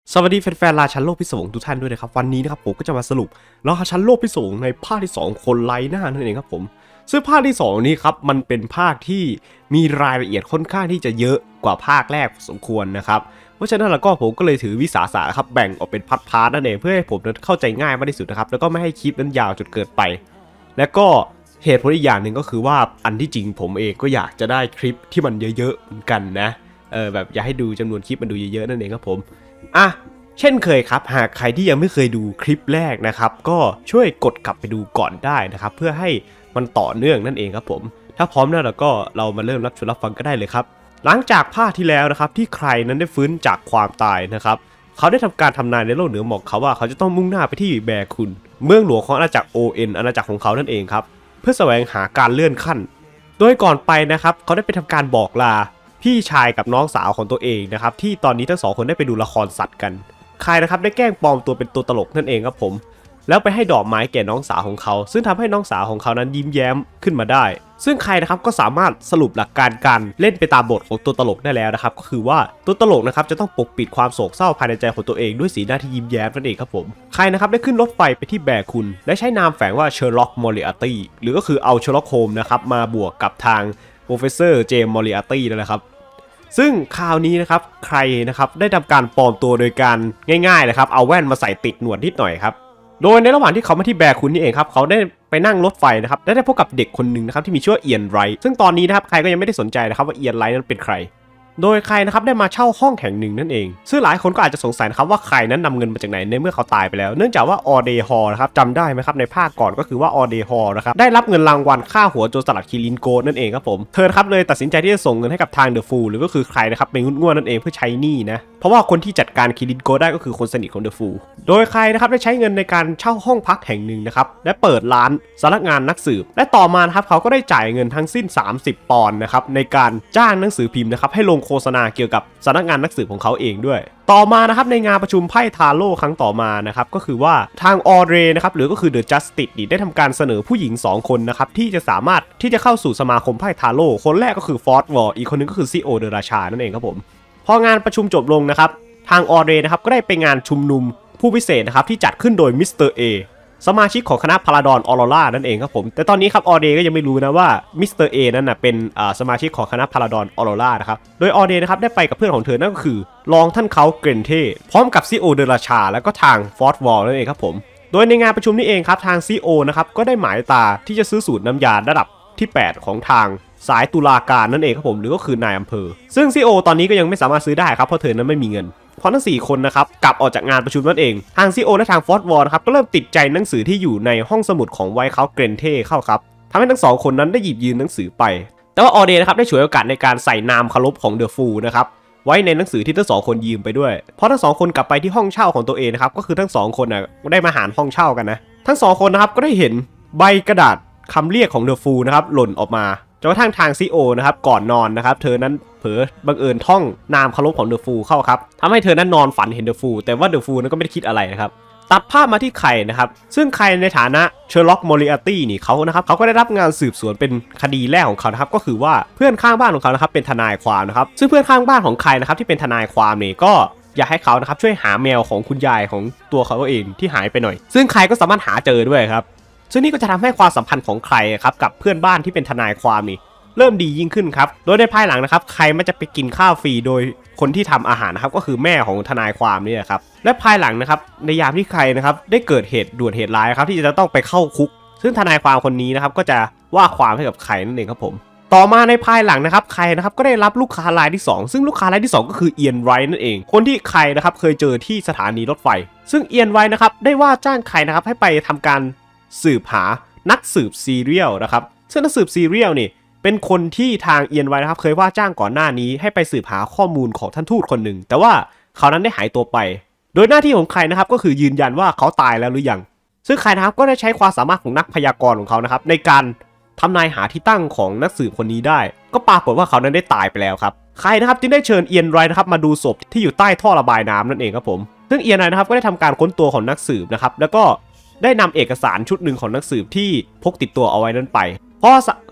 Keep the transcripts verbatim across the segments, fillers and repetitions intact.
สวัสดีแฟนๆราชันโลกพิศวงทุกท่านด้วยนะครับวันนี้นะครับผมก็จะมาสรุปราชันโลกพิศวงในภาคที่สองคนไร้หน้านั่นเองครับผมซึ่งภาคที่สองนี้ครับมันเป็นภาคที่มีรายละเอียดค่อนข้างที่จะเยอะกว่าภาคแรกพอสมควรนะครับเพราะฉะนั้นแล้วก็ผมก็เลยถือวิสาสะครับแบ่งออกเป็นพาร์ทๆนั่นเองเพื่อให้ผมนั้นเข้าใจง่ายมากที่สุดนะครับแล้วก็ไม่ให้คลิปนั้นยาวจนเกินไปและก็เหตุผลอีกอย่างหนึ่งก็คือว่าอันที่จริงผมเองก็อยากจะได้คลิปที่มันเยอะๆเหมือนกันนะเออแบบอยากให้ดูจำนวนคลิปมันดูเยอะๆนั่นเองครับผมอ่ะเช่นเคยครับหากใครที่ยังไม่เคยดูคลิปแรกนะครับก็ช่วยกดกลับไปดูก่อนได้นะครับเพื่อให้มันต่อเนื่องนั่นเองครับผมถ้าพร้อมแล้วเราก็เรามาเริ่มรับชมรับฟังก็ได้เลยครับหลังจากภาคที่แล้วนะครับที่ใครนั้นได้ฟื้นจากความตายนะครับเขาได้ทำการทำนายในโลกเหนือหมอกเขาว่าเขาจะต้องมุ่งหน้าไปที่แบคุนเมืองหลวงของอาณาจักร โอ เอ็น อาณาจักรของเขานั่นเองครับเพื่อแสวงหาการเลื่อนขั้นโดยก่อนไปนะครับเขาได้ไปทำการบอกลาพี่ชายกับน้องสาวของตัวเองนะครับที่ตอนนี้ทั้งสองคนได้ไปดูละครสัตว์กันใครนะครับได้แกล้งปลอมตัวเป็นตัวตลกนั่นเองครับผมแล้วไปให้ดอกไม้แก่น้องสาวของเขาซึ่งทำให้น้องสาวของเขานั้นยิ้มแย้มขึ้นมาได้ซึ่งใครนะครับก็สามารถสรุปหลักการการเล่นไปตามบทของตัวตลกได้แล้วนะครับก็คือว่าตัวตลกนะครับจะต้องปกปิดความโศกเศร้าภายในใจของตัวเองด้วยสีหน้าที่ยิ้มแย้มนั่นเองครับผมใครนะครับได้ขึ้นรถไฟไปที่แบคุนและใช้นามแฝงว่าเชอร์ล็อกมอริอาร์ตี้หรือก็คือเอาเชอร์ล็อกโฮมนะครับมาบวกกับทางโปรเฟสเซอร์เจมส์มอริอาร์ตี้นั่นแหละครับซึ่งคราวนี้นะครับใครนะครับได้ทำการปลอมตัวโดยการง่ายๆนะครับเอาแว่นมาใส่ติดหนวดนิดหน่อยครับโดยในระหว่างที่เขามาที่แบคุนนี่เองครับเขาได้ไปนั่งรถไฟนะครับและได้พบกับเด็กคนหนึ่งนะครับที่มีชื่อว่าเอียนไรท์ซึ่งตอนนี้นะครับใครก็ยังไม่ได้สนใจนะครับว่าเอียนไรท์นั้นเป็นใครโดยใครนะครับได้มาเช่าห้องแห่งหนึ่งนั่นเองซึ่งหลายคนก็อาจจะสงสัยนะครับว่าใครนั้นนำเงินมาจากไหนในเมื่อเขาตายไปแล้วเนื่องจากว่าออเดฮอร์นะครับจำได้ไหมครับในภาคก่อนก็คือว่าออเดฮอร์นะครับได้รับเงินรางวัลค่าหัวโจรสลัดคิรินโกนั่นเองครับผมเธอครับเลยตัดสินใจที่จะส่งเงินให้กับทางเดอะฟูลหรือก็คือใครนะครับเป็นงุ่นง่วนนั่นเองเพื่อใช้หนี้นะเพราะว่าคนที่จัดการคิรินโกได้ก็คือคนสนิทของเดอะฟูลโดยใครนะครับได้ใช้เงินในการเช่าห้องพักแห่งหนึ่งนะครับและเปิดร้านสำนักงานนักสืบและต่อมาครับเขาก็ได้จ่ายเงินทั้งสิ้นสามสิบปอนด์นะครับในการจ้างหนังสือพิมพ์นะครับให้ลงโฆษณาเกี่ยวกับสำนักงานนักสืบของเขาเองด้วยต่อมานะครับในงานประชุมไพ่ทาโร่ครั้งต่อมานะครับก็คือว่าทางออเดรนะครับหรือก็คือเดอะจัสติสได้ทำการเสนอผู้หญิงสองคนนะครับที่จะสามารถที่จะเข้าสู่สมาคมไพ่ทาโร่คนแรกก็คือฟอร์ดวอร์อีกคนนึงก็คือซีโอเดอะราชานั่นเองครับผมพองานประชุมจบลงนะครับทางออเดรนะครับก็ได้ไปงานชุมนุมผู้พิเศษนะครับที่จัดขึ้นโดยมิสเตอร์เอสมาชิกของคณะพาราดอนออโรรานั่นเองครับผมแต่ตอนนี้ครับออเดย์ก็ยังไม่รู้นะว่ามิสเตอร์เอนั้นนะเป็นสมาชิกของคณะพาราดอนออโรรานะครับโดยออเดย์นะครับได้ไปกับเพื่อนของเธอนั่นก็คือรองท่านเขาเกรนเท่พร้อมกับซีโอเดราชาแล้วก็ทางฟอร์ดวอลนั่นเองครับผมโดยในงานประชุมนี้เองครับทางซีโอนะครับก็ได้หมายตาที่จะซื้อสูตรน้ำยาระดับที่แปดของทางสายตุลาการนั่นเองครับผมหรือก็คือนายอำเภอซึ่งซีโอตอนนี้ก็ยังไม่สามารถซื้อได้ครับเพราะเธอนั้นไม่มีเงินเพราะทั้งสี่คนนะครับกลับออกจากงานประชุมนั่นเองทางซีโอและทางฟอร์ดวอลนะครับก็เริ่มติดใจหนังสือที่อยู่ในห้องสมุดของไวท์เฮาส์เกรนเท่เข้าครับทำให้ทั้งสองคนนั้นได้หยิบยืมหนังสือไปแต่ว่าออเดย์นะครับได้ฉวยโอกาสในการใส่นามเคารพของเดอะฟูลนะครับไว้ในหนังสือที่ทั้งสองคนยืมไปด้วยเพราะทั้งสองคนกลับไปที่ห้องเช่าของตัวเองนะครับก็คือทั้งสองคนนะได้มาหารห้องเช่ากันนะทั้งสองคนนะครับก็ได้เห็นใบกระดาษคำเรียกของเดอะฟูลนะครับหล่นออกมาจนกระทั่งทางซีโอนะครับก่อนนอนนะครับเธอนั้นเผลอบังเอิญท่องนามเคารพของเดอะฟูลเข้าครับทำให้เธอนั้นนอนฝันเห็นเดอะฟูลแต่ว่าเดอะฟูลนั้นก็ไม่ได้คิดอะไรนะครับตัดภาพมาที่ไข่นะครับซึ่งไข่ในฐานะเชอร์ล็อกมอริอาร์ตี้นี่เขานะครับเขาก็ได้รับงานสืบสวนเป็นคดีแรกของเขานะครับก็คือว่าเพื่อนข้างบ้านของเขานะครับเป็นทนายความนะครับซึ่งเพื่อนข้างบ้านของไข่นะครับที่เป็นทนายความนี่ก็อยากให้เขานะครับช่วยหาแมวของคุณยายของตัวเขาเองที่หายไปหน่อยซึ่งไข่ก็สามารถหาเจอด้วยครับซึ่งนี่ก็จะทำให้ความสัมพันธ์ของใครครับกับเพื่อนบ้านที่เป็นทนายความนี่เริ่มดียิ่งขึ้นครับโดยในภายหลังนะครับใครมันจะไปกินข้าวฟรีโดยคนที่ทำอาหารนะครับก็คือแม่ของทนายความนี่ครับและภายหลังนะครับในยามที่ใครนะครับได้เกิดเหตุด่วนเหตุร้ายครับที่จะต้องไปเข้าคุกซึ่งทนายความคนนี้นะครับก็จะว่าความให้กับใครนั่นเองครับผมต่อมาในภายหลังนะครับใครนะครับก็ได้รับลูกค้ารายที่สองซึ่งลูกค้ารายที่สองก็คือเอียนไรท์นั่นเองคนที่ใครนะครับเคยเจอที่สถานีรถไฟซึ่งเอียนไรท์นะครับได้ว่าจ้างใครนะครับให้ไปทำการสืบหานักสืบซีเรียลนะครับซึ่งนักสืบซีเรียลนี่เป็นคนที่ทางเอียนไว้นะครับเคยว่าจ้างก่อนหน้านี้ให้ไปสืบหาข้อมูลของท่านทูตคนหนึ่งแต่ว่าเขานั้นได้หายตัวไปโดยหน้าที่ของใครนะครับก็คือยืนยันว่าเขาตายแล้วหรือยังซึ่งใครนะครับก็ได้ใช้ความสามารถของนักพยากรณ์ของเขานะครับในการทำนายหาที่ตั้งของนักสืบคนนี้ได้ก็ปรากฏว่าเขานั้นได้ตายไปแล้วครับใครนะครับจึงได้เชิญเอียนไรท์นะครับมาดูศพที่อยู่ใต้ท่อระบายน้ำนั่นเองครับผมซึ่งเอียนไรท์นะครับก็ได้ทำการค้นตัวของนักสืบนะครับแล้วก็ได้นำเอกสารชุดหนึ่งของนักสืบที่พกติดตัวเอาไว้นั้นไปเพราะ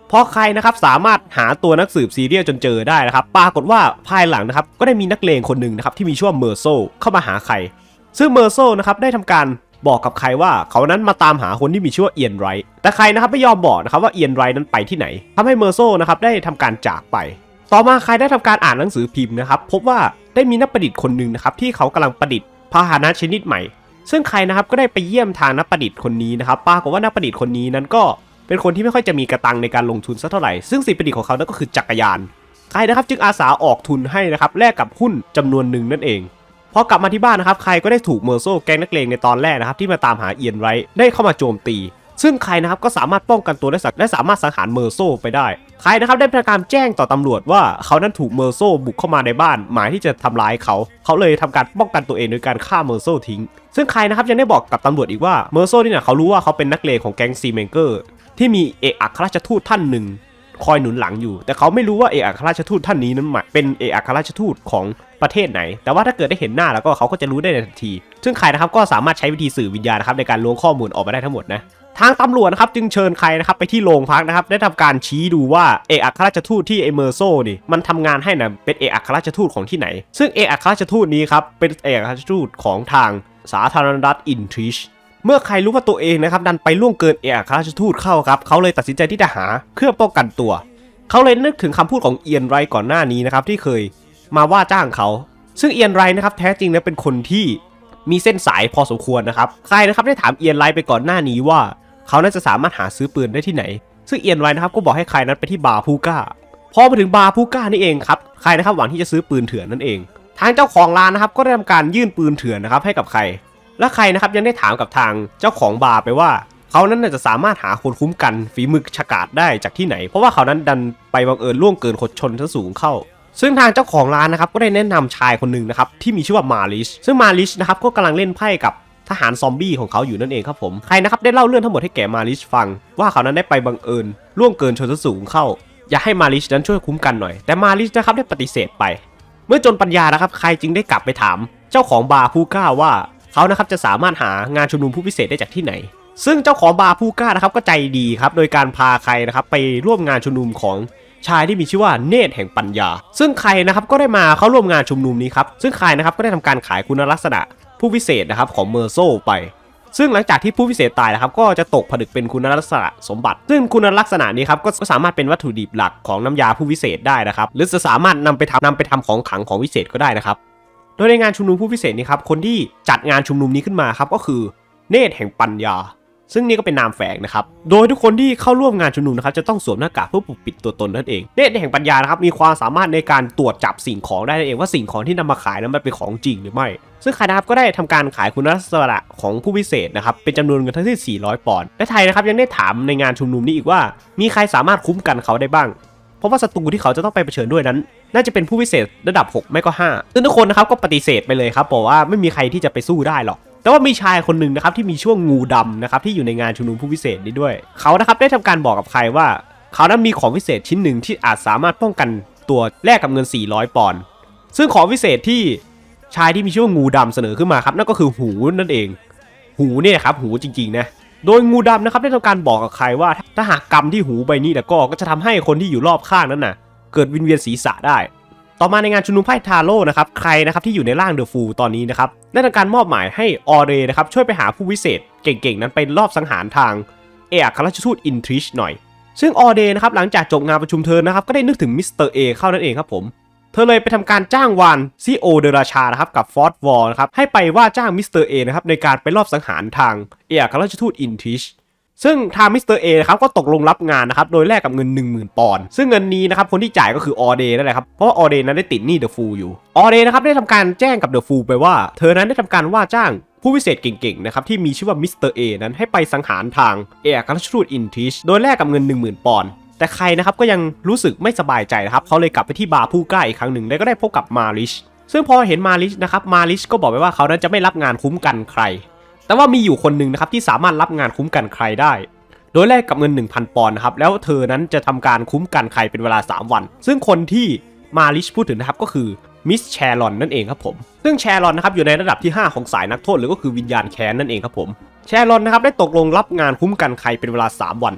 พอใครนะครับสามารถหาตัวนักสืบซีเรียลจนเจอได้นะครับปรากฏว่าภายหลังนะครับก็ได้มีนักเลงคนหนึ่งนะครับที่มีชื่อว่าเมอร์โซเข้ามาหาใครซึ่งเมอร์โซนะครับได้ทำการบอกกับใครว่าเขานั้นมาตามหาคนที่มีชื่อว่าเอียนไรท์แต่ใครนะครับไม่ยอมบอกนะครับว่าเอียนไรท์นั้นไปที่ไหนทำให้เมอร์โซนะครับได้ทำการจากไปต่อมาใครได้ทำการอ่านหนังสือพิมพ์นะครับพบว่าได้มีนักประดิษฐ์คนหนึ่งนะครับที่เขากำลังประดิษฐ์พาหนะชนิดใหม่ซึ่งใครนะครับก็ได้ไปเยี่ยมทางนักประดิษฐ์คนนี้นะครับปรากฏว่านักประดิษฐ์คนนี้นั้นก็เป็นคนที่ไม่ค่อยจะมีกระตังในการลงทุนสักเท่าไหร่ซึ่งสิ่งประดิษฐ์ของเขานั่นก็คือจักรยานใครนะครับจึงอาสาออกทุนให้นะครับแลกกับหุ้นจำนวนหนึ่งนั่นเองพอกลับมาที่บ้านนะครับใครก็ได้ถูกเมอร์โซแก๊งนักเลงในตอนแรกนะครับที่มาตามหาเอียนไรท์ได้เข้ามาโจมตีซึ่งใครนะครับก็สามารถป้องกันตัวได้สักได้สามารถสังหารเมอร์โซไปได้ใครนะครับได้ทำการแจ้งต่อตำรวจว่าเขานั้นถูกเมอร์โซบุกเข้ามาในบ้านหมายที่จะทำร้ายเขาเขาเลยทำการป้องกันตัวเองโดยการฆ่าเมอร์โซทิ้งซึ่งใครนะครับยังได้บอกกับตำรวจอีกว่าเมอร์โซนี่เนี่ยเขารู้ว่าเขาเป็นนักเลงของแก๊งซีเมนเกอร์ที่มีเอกอัครราชทูตท่านหนึ่งคอยหนุนหลังอยู่แต่เขาไม่รู้ว่าเอกอัครราชทูตท่านนี้นั้นเป็นเอกอัครราชทูตของประเทศไหนแต่ว่าถ้าเกิดได้เห็นหน้าแล้วก็เขาก็จะรู้ได้ในทันทีซึ่งใครนะครับก็สามารถใช้วิธีสื่อวิญญาณนะครับในการล้วงข้อมูลออกมาได้ทั้งหมดนะทางตำรวจนะครับจึงเชิญใครนะครับไปที่โรงพักนะครับได้ทำการชี้ดูว่าเอกอัครราชทูตที่เอเมอร์โซนี่มันทำงานให้นะเป็นเอกอัครราชทูตของที่ไหนซึ่งเอกอัครราชทูตนี้ครับเป็นเอกอัครราชทูตของทางสาธารณรัฐอินทริชเมื่อใครรู้ว่าตัวเองนะครับดันไปล่วงเกินเอกอัครราชทูตเข้าครับเขาเลยตัดสินใจที่จะหาเครื่องป้องกันตัวเขาเลยนึกถึงคำพูดของเอียนไรท์ก่อนหน้านี้นะครับที่เคยมาว่าจ้างเขาซึ่งเอียนไรท์นะครับแท้จริงแล้วเป็นคนที่มีเส้นสายพอสมควรนะครับใครนะครับได้ถามเอียนไรท์ไปก่อนหน้านี้ว่าเขาน่าจะสามารถหาซื้อปืนได้ที่ไหนซึ่งเอียนไรท์นะครับก็บอกให้ใครนั้นไปที่บาร์พูก้าพอมาถึงบาร์พูก้านี่เองครับใครนะครับหวังที่จะซื้อปืนเถื่อนนั่นเองทางเจ้าของร้านนะครับก็ได้ทำการยื่นปืนเถื่อนนะครับให้กับใครและใครนะครับยังได้ถามกับทางเจ้าของบาร์ไปว่าเขานั้นจะสามารถหาคนคุ้มกันฝีมือฉกาจได้จากที่ไหนเพราะว่าเขานั้นดันไปบังเอิญล่วงเกินคนชนชั้นสูงเข้าซึ่งทางเจ้าของร้านนะครับก็ได้แนะนำชายคนหนึ่งนะครับที่มีชื่อว่ามาริชซึ่งมาริชนะครับก็กำลังเล่นไพ่กับทหารซอมบี้ของเขาอยู่นั่นเองครับผมใครนะครับได้เล่าเรื่องทั้งหมดให้แก่มาริชฟังว่าเขานั้นได้ไปบังเอิญล่วงเกินชนชั้นสูงเข้าอยากให้มาริชนั้นช่วยคุ้มกันหน่อยแต่มาริชนะครับได้ปฏิเสธไปเมื่อจนปัญญานะครับใครจึงได้กลับไปถามเจ้าของบาร์พูก้าว่าเขานะครับจะสามารถหางานชุมนุมผู้พิเศษได้จากที่ไหนซึ่งเจ้าของบาร์พูก้านะครับก็ใจดีครับโดยการพาใครนะครับไปร่วมงานชุมนุมของชายที่มีชื่อว่าเนตรแห่งปัญญาซึ่งใครนะครับก็ได้มาเข้าร่วมงานชุมนุมนี้ครับซึ่งใครนะครับก็ได้ทำการขายคุณลักษณะผู้พิเศษนะครับของเมอร์โซไปซึ่งหลังจากที่ผู้พิเศษตายนะครับก็จะตกผลึกเป็นคุณลักษณะสมบัติซึ่งคุณลักษณะนี้ครับก็สามารถเป็นวัตถุดิบหลักของน้ำยาผู้พิเศษได้นะครับหรือจะสามารถนำไปทำนำไปทำของขลังของวิเศษก็ได้นะครับโดยในงานชุมนุมผู้พิเศษนี้ครับคนที่จัดงานชุมนุมนี้ขึ้นมาครับก็คือเนตรแห่งปัญญาซึ่งนี่ก็เป็นนามแฝงนะครับโดยทุกคนที่เข้าร่วมงานชุมนุมนะครับจะต้องสวมหน้ากากเพื่อปกปิดตัวตนนั่นเองเนตรแห่งปัญญานะครับมีความสามารถในการตรวจจับสิ่งของได้นั่นเองว่าสิ่งของที่นำมาขายนั้นมันเป็นของจริงหรือไม่ซึ่งใครนะครับก็ได้ทำการขายคุณลักษณะของผู้พิเศษนะครับเป็นจำนวนเงินทั้งสิ้นสี่ร้อยปอนด์และไทยนะครับยังได้ถามในงานชุมนุมนี้อีกว่ามีใครสามารถคุ้มกันเขาได้บ้างเพราะว่าศัตรูที่เขาจะต้องไปเผชิญด้วยนั้นน่าจะเป็นผู้พิเศษระดับหกไม่ก็ห้าซึ่งทุกคนนะครับก็ปฏิเสธไปเลยครับบอกว่าไม่มีใครที่จะไปสู้ได้หรอกแต่ว่ามีชายคนหนึ่งนะครับที่มีช่วงงูดำนะครับที่อยู่ในงานชุมนุมผู้พิเศษนี้ด้วยเขานะครับได้ทำการบอกกับใครว่าเขานั้นมีของพิเศษชิ้นหนึ่งที่อาจสามารถป้องกันตัวแลกกับเงินสี่ร้อยปอนด์ซึ่งของพิเศษที่ชายที่มีชื่อว่างูดำเสนอขึ้นมาครับนั่นก็คือหูนั่นเองหูเนี่ยครับหูจริงๆนะโดยงูดำนะครับได้ทำการบอกกับใครว่าถ้าหากกำที่หูใบนี้แล้วก็ก็จะทำให้คนที่อยู่รอบข้างนั้นน่ะเกิดวิงเวียนศีรษะได้ต่อมาในงานชุมนุมไพ่ทาโร่นะครับใครนะครับที่อยู่ในร่างเดอะฟูลตอนนี้นะครับได้ทำการมอบหมายให้ออเรนะครับช่วยไปหาผู้วิเศษเก่งๆนั้นไปรอบสังหารทางเอกอัครราชทูตอินทริชหน่อยซึ่งออเรนะครับหลังจากจบงานประชุมเธอนะครับก็ได้นึกถึงมิสเตอร์เอเข้านั่นเองครับผมเธอเลยไปทำการจ้างวานซีโอเดราชานะครับกับฟอร์ดวอลนะครับให้ไปว่าจ้างมิสเตอร์เอนะครับในการไปรอบสังหารทางเอกอัครราชทูตอินทริชซึ่งทางมิสเตอร์เอนะครับก็ตกลงรับงานนะครับโดยแลกกับเงิน หนึ่งหมื่น ปอนด์ซึ่งเงินนี้นะครับคนที่จ่ายก็คือออเดนั่นแหละครับเพราะว่าออเดนั้นได้ติดหนี้เดอะฟูลอยู่ออเดนะครับได้ทำการแจ้งกับเดอะฟูลไปว่าเธอนั้นได้ทำการว่าจ้างผู้พิเศษเก่งๆนะครับที่มีชื่อว่ามิสเตอร์เอนั้นให้ไปสังหารทางเอกอัครราชทูตอินทริชโดยแลกกับเงิน หนึ่งหมื่น ปอนด์แต่ใครนะครับก็ยังรู้สึกไม่สบายใจนะครับเขาเลยกลับไปที่บาร์พูก้าอีกครั้งหนึ่งแล้วก็ได้พบกับมาริชซึ่งพอเห็นมาริชนะครับมาริชก็บอกไปว่าเขานั้นจะไม่รับงานคุ้มกันใครแต่ว่ามีอยู่คนหนึ่งนะครับที่สามารถรับงานคุ้มกันใครได้โดยแลกกับเงิน หนึ่งพัน ปอนด์นะครับแล้วเธอนั้นจะทำการคุ้มกันใครเป็นเวลาสามวันซึ่งคนที่มาริชพูดถึงนะครับก็คือมิสแชรอนนั่นเองครับผมซึ่งแชรอนนะครับอยู่ในระดับที่ห้าของสายนักโทษหรือก็คือวิญญาณแค้นนั่นเองครับผมแชรอนนะครับได้ตกลงรับงานคุ้มกันใครเป็นเวลาสามวัน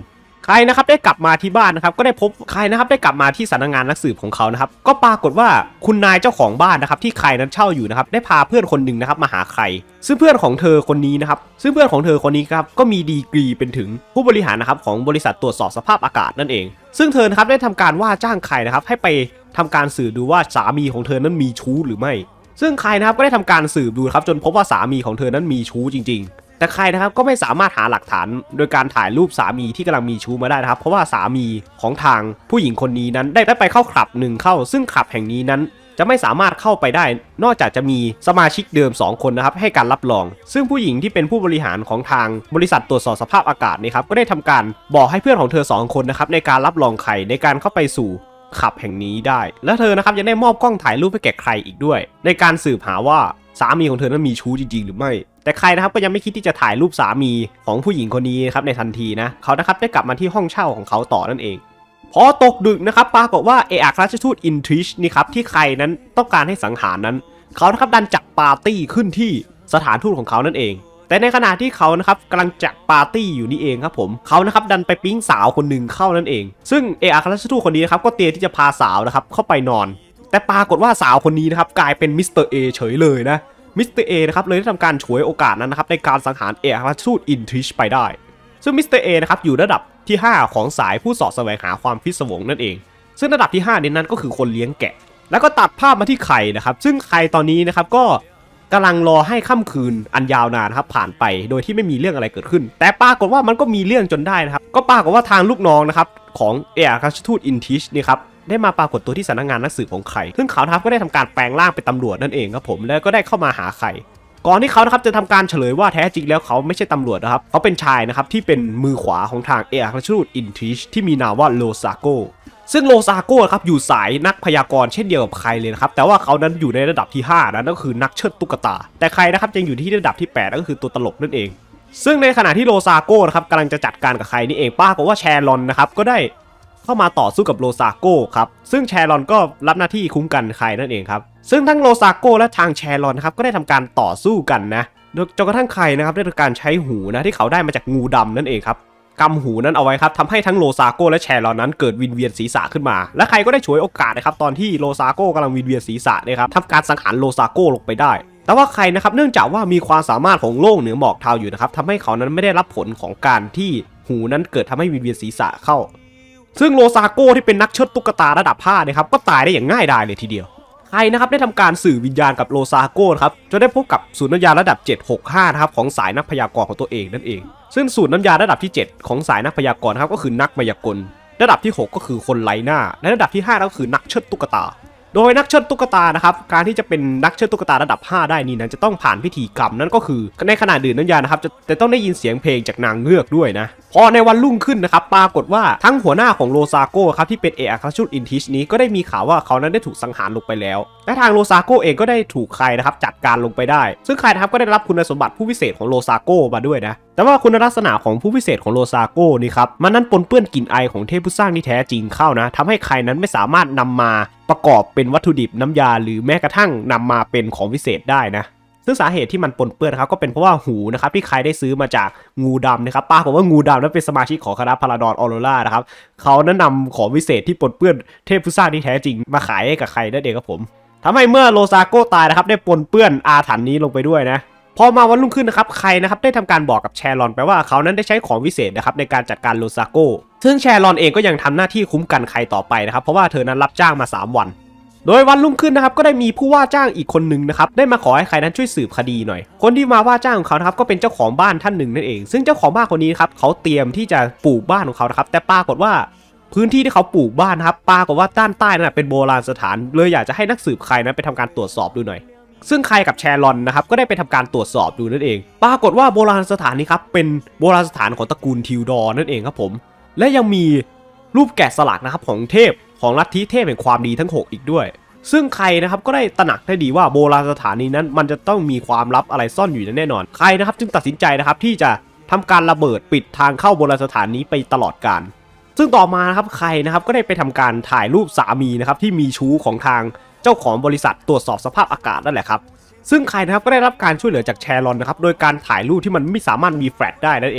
ใครนะครับได้กลับมาที่บ้านนะครับก็ได้พบใครนะครับได้กลับมาที่สำนักงานนักสืบของเขานะครับก็ปรากฏว่าคุณนายเจ้าของบ้านนะครับที่ใครนั้นเช่าอยู่นะครับได้พาเพื่อนคนหนึ่งนะครับมาหาใครซึ่งเพื่อนของเธอคนนี้นะครับซึ่งเพื่อนของเธอคนนี้ครับก็มีดีกรีเป็นถึงผู้บริหารนะครับของบริษัทตรวจสอบสภาพอากาศนั่นเองซึ่งเธอนะครับได้ทำการว่าจ้างใครนะครับให้ไปทำการสืบดูว่าสามีของเธอนั้นมีชู้หรือไม่ซึ่งใครนะครับก็ได้ทำการสืบดูครับจนพบว่าสามีของเธอนั้นมีชู้จริงๆแต่ใครนะครับก็ไม่สามารถหาหลักฐานโดยการถ่ายรูปสามีที่กำลังมีชู้มาได้นะครับเพราะว่าสามีของทางผู้หญิงคนนี้นั้นได้ได้ไปเข้าคลับหนึ่งเข้าซึ่งคลับแห่งนี้นั้นจะไม่สามารถเข้าไปได้นอกจากจะมีสมาชิกเดิมสองคนนะครับให้การรับรองซึ่งผู้หญิงที่เป็นผู้บริหารของทางบริษัทตรวจสอบสภาพอากาศนี่ครับก็ได้ทำการบอกให้เพื่อนของเธอสองคนนะครับในการรับรองใครในการเข้าไปสู่ขับแห่งนี้ได้และเธอนะครับยังได้มอบกล้องถ่ายรูปให้แก่ใครอีกด้วยในการสืบหาว่าสามีของเธอนั้นมีชู้จริงๆหรือไม่แต่ใครนะครับก็ยังไม่คิดที่จะถ่ายรูปสามีของผู้หญิงคนนี้ครับในทันทีนะเขานะครับได้กลับมาที่ห้องเช่าของเขาต่อนั่นเองพอตกดึกนะครับปรากฏว่าเอกอัครราชทูตอินทริชนี่ครับที่ใครนั้นต้องการให้สังหารนั้นเขานะครับดันจัดปาร์ตี้ขึ้นที่สถานทูตของเขานั่นเองแต่ในขณะที่เขานะครับกำลังจัดปาร์ตี้อยู่นี่เองครับผมเขานะครับดันไปปิ๊งสาวคนหนึ่งเข้านั่นเองซึ่งเอกอัครราชทูตคนนี้นะครับก็เตรียมที่จะพาสาวนะครับเข้าไปนอนแต่ปรากฏว่าสาวคนนี้นะครับกลายเป็นมิสเตอร์เอเฉยเลยนะมิสเตอร์เอนะครับเลยได้ทำการฉวยโอกาสนั้นนะครับในการสังหารเอกอัครราชทูตอินทริชไปได้ซึ่งมิสเตอร์เอนะครับอยู่ระดับที่ห้าของสายผู้เสาะแสวงหาความพิศวงนั่นเองซึ่งระดับที่ห้านี้นั้นก็คือคนเลี้ยงแกะแล้วก็ตัดภาพมาที่ไข่นะครับซึ่งไข่ตอนนี้นะครับก็กำลังรอให้ค่ำคืนอันยาวนานครับผ่านไปโดยที่ไม่มีเรื่องอะไรเกิดขึ้นแต่ปรากฏว่ามันก็มีเรื่องจนได้นะครับก็ปรากฏว่าทางลูกน้องนะครับของเอกอัครราชทูตอินทริชนี่ครับได้มาปรากฏตัวที่สำนักงานนักสืบของไข่ซึ่งเขาครับก็ได้ทำการแปลงร่างเป็นตำรวจนั่นเองครับผมแล้วก็ได้เข้ามาหาไข่ก่อนที่เขานะครับจะทำการเฉลยว่าแท้จริงแล้วเขาไม่ใช่ตำรวจนะครับเขาเป็นชายนะครับที่เป็นมือขวาของทางเอกอัครราชทูตอินทริชที่มีนามว่าโลซาโกซึ่งโลซาโกครับอยู่สายนักพยากรณ์เช่นเดียวกับใครเลยนะครับแต่ว่าเขานั้นอยู่ในระดับที่ห้านะนั่นก็คือนักเชิดตุ๊กตาแต่ใครนะครับยังอยู่ที่ระดับที่แปดนั่นก็คือตัวตลกนั่นเองซึ่งในขณะที่โลซาโกนะครับกำลังจะจัดการกับใครนี่เองป้าบอกว่าแชรอนนะครับก็ได้เข้ามาต่อสู้กับโลซาโกครับซึ่งแชรอนก็รับหน้าที่คุ้มกันใครนั่นเองครับซึ่งทั้งโลซาโกและทางแชรอนนะครับก็ได้ทำการต่อสู้กันนะจนกระทั่งใครนะครับได้ทำการใช้หูนะที่เขาได้มาจากงูดำนั่นเองครับกำหูนั้นเอาไว้ครับทำให้ทั้งโลซาโกและแชรอนนั้นเกิดวินเวียนศีรษะขึ้นมาและใครก็ได้ฉวยโอกาสนะครับตอนที่โลซาโกกำลังวินเวียนศีรษะนะครับทำการสังหารโลซาโกลงไปได้แต่ว่าใครนะครับเนื่องจากว่ามีความสามารถของโลกเหนือหมอกเทาอยู่นะครับทำให้เขานั้นไม่ได้รับผลของการที่หูนั้นเกิดทำให้วินเวียนศีรษะเข้าซึ่งโลซาโกที่เป็นนักเชิดตุ๊กตาระดับห้านะครับก็ตายได้อย่างง่ายดายเลยทีเดียวใครนะครับได้ทำการสื่อวิญญาณกับโลซาโก้ครับจนได้พบกับสูตรน้ำยาระดับเจ็ด หก ห้านะครับของสายนักพยากรณ์ของตัวเองนั่นเองซึ่งสูตรน้ำยาระดับที่เจ็ดของสายนักพยากรณ์ครับก็คือนักมายากลระดับที่หกก็คือคนไร้หน้าและระดับที่ห้าก็คือนักเชิดตุ๊กตาโดยนักเชิดตุ๊กตานะครับการที่จะเป็นนักเชิดตุ๊กตาระดับห้าได้นี่นั้นจะต้องผ่านพิธีกรรมนั่นก็คือในขณะดื่มน้ำยานะครับจะจะต้องได้ยินเสียงเพลงจากนางเงือกด้วยนะพอในวันรุ่งขึ้นนะครับปรากฏว่าทั้งหัวหน้าของโลซาโก้ครับที่เป็นเอกอัครราชทูตอินทริชนี้ก็ได้มีข่าวว่าเขานั้นได้ถูกสังหารลงไปแล้วและทางโลซาโก้เองก็ได้ถูกใครนะครับจัดการลงไปได้ซึ่งใครนะครับก็ได้รับคุณสมบัติผู้พิเศษของโลซาโก้มาด้วยนะแต่ว่าคุณลักษณะของผู้พิเศษของโลซาโก้นี่ครับมันนั้นปนเปื้อนกลิ่นไอของเทพผู้สร้างที่แท้จริงเข้านะทำให้ใครนั้นไม่สามารถนำมาประกอบเป็นวัตถุดิบน้ำยาหรือแม้กระทั่งนำมาเป็นของพิเศษได้นะซึ่งสาเหตุที่มันปนเปื้อนนะครับก็เป็นเพราะว่าหูนะครับที่ใครได้ซื้อมาจากงูดำนะครับป้าบอกว่างูดำนั้นเป็นสมาชิกของคณะพาราดอนออโรรานะครับเขานั้นนำของพิเศษที่ปนเปื้อนเทพผู้สร้างที่แท้จริงมาขายให้กับใครนั่นเองครับผมทำให้เมื่อโลซาโก้ตายนะครับได้ปนเปื้อนอาถรรพ์นี้ลงไปด้วยนะพอมาวันรุ่งขึ้นนะครับใครนะครับได้ทำการบอกกับแชรอนไปว่าเขานั้นได้ใช้ของวิเศษนะครับในการจัดการโลซาโก้ซึ่งแชรอนเองก็ยังทำหน้าที่คุ้มกันใครต่อไปนะครับเพราะว่าเธอนั้นรับจ้างมาสามวันโดยวันรุ่งขึ้นนะครับก็ได้มีผู้ว่าจ้างอีกคนหนึ่งนะครับได้มาขอให้ใครนั้นช่วยสืบคดีหน่อยคนที่มาว่าจ้างของเขานะครับก็เป็นเจ้าของบ้านท่านหนึ่งนั่นเองซึ่งเจ้าของบ้านคนนี้ครับเขาเตรียมที่จะปลูกบ้านของเขานะครับแต่ปรากฏว่าพื้นที่ที่เขาปลูกบ้านนะครับปรากฏว่าด้านใต้นั้นเป็นโบราณสถานเลยอยากจะให้นักสืบใครนั้นไปทำการตรวจสอบดูหน่อยซึ่งใครกับแชรอนนะครับก็ได้ไปทำการตรวจสอบดูนั่นเองปรากฏว่าโบราณสถานนี้ครับเป็นโบราณสถานของตระกูลทิวดอร์นั่นเองครับผมและยังมีรูปแกะสลักนะครับของเทพของลัทธิเทพแห่งความดีทั้งหกอีกด้วยซึ่งใครนะครับก็ได้ตระหนักได้ดีว่าโบราณสถานนี้นั้นมันจะต้องมีความลับอะไรซ่อนอยู่แน่นอนใครนะครับจึงตัดสินใจนะครับที่จะทำการระเบิดปิดทางเข้าโบราณสถานนี้ไปตลอดกาลซึ่งต่อมานะครับใครนะครับก็ได้ไปทำการถ่ายรูปสามีนะครับที่มีชู้ของทางเจ้าของบริษัทตรวจสอบสภาพอากาศนั่นแหละครับซึ่งใครนะครับก็ได้รับการช่วยเหลือจากแชรอนนะครับโดยการถ่ายรูปที่มันไม่สามารถมีแฟลชได้นั่นเอง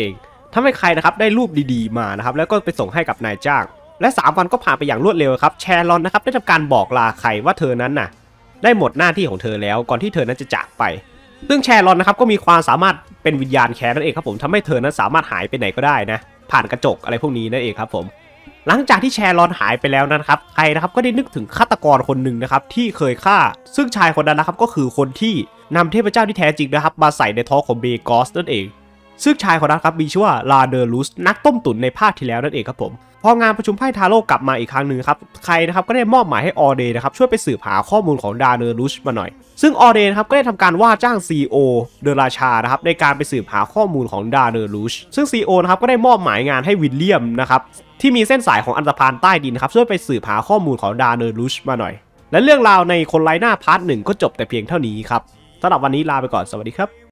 ทำให้ใครนะครับได้รูปดีๆมานะครับแล้วก็ไปส่งให้กับนายจ้างและสามวันก็ผ่านไปอย่างรวดเร็วครับแชรอนนะครับได้ทำการบอกลาใครว่าเธอนั้นน่ะได้หมดหน้าที่ของเธอแล้วก่อนที่เธอนั้นจะจากไปซึ่งแชรอนนะครับก็มีความสามารถเป็นวิญญาณแค้นนั่นเองครับผมทำให้เธอนั้นสามารถหายไปไหนก็ได้นะผ่านกระจกอะไรพวกนี้นั่นเองครับผมหลังจากที่แชรอนหายไปแล้วนะครับใครนะครับก็ได้นึกถึงฆาตกรคนหนึ่งนะครับที่เคยฆ่าซึ่งชายคนนั้นนะครับก็คือคนที่นำเทพเจ้าที่แท้จริงนะครับมาใส่ในท้องของเบกอสนั่นเองซึ่งชายคนนั้นครับมีชื่อว่าลาเดอรุสนักต้มตุ๋นในภาคที่แล้วนั่นเองครับผมพองานประชุมไพ่ทาโร่กลับมาอีกครั้งหนึ่งครับใครนะครับก็ได้มอบหมายให้ออเดย์นะครับช่วยไปสืบหาข้อมูลของดาเนอรุสมาหน่อยซึ่งออเดย์นะครับก็ได้ทำการว่าจ้าง ซี อี โอ เดอราชานะครับในการไปสืบหาข้อมูลของดาเนอรุสซึ่ง ซี อี โอ นะครับก็ได้มอบหมายงานให้วิลเลียมนะครับที่มีเส้นสายของอันธพาลใต้ดินนะครับช่วยไปสืบหาข้อมูลของดาเนอรุสมาหน่อยและเรื่องราวในคนไร้หน้าพาร์ทหนึ่งก็จบแต่เพียงเท่านี้ครับสำหรับวันนี้ลาไปก่อนสวัสดีครับ